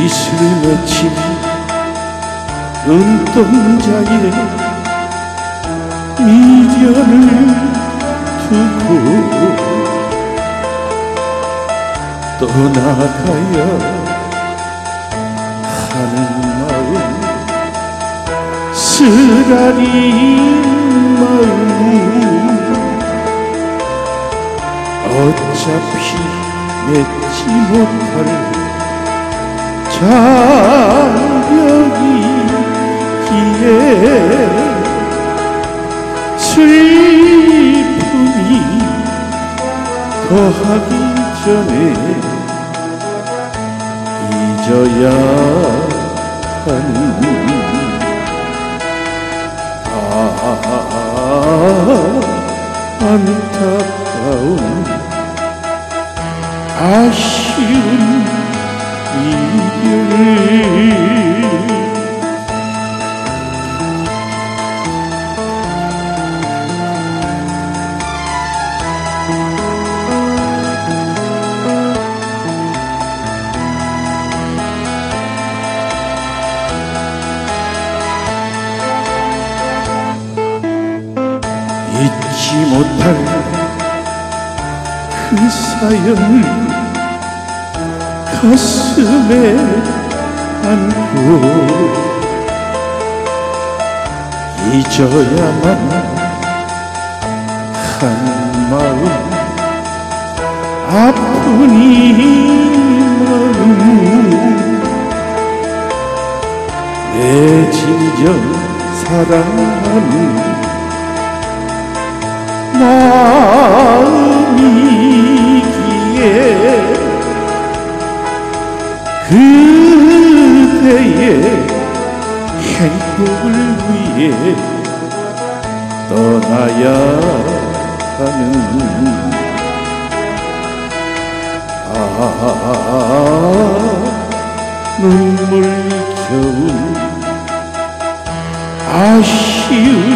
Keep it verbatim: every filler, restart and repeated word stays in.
이슬 맺힌 눈동자에 미련을 두고 떠나가야 하는 마음, 쓰라린 마음. 어차피 맺지 못할 장벽이기에 슬픔이 더하기 전에 잊어야 하는 아, 안타까운 아쉬운 이별. 잊지 못할 그 사연을 가슴에 안고 잊어야만 한 마음, 아픈 이 마음. 내 진정 사랑하는 마음이기에 그대의 행복을 위해 떠나야 하는 아, 눈물겨운 아쉬운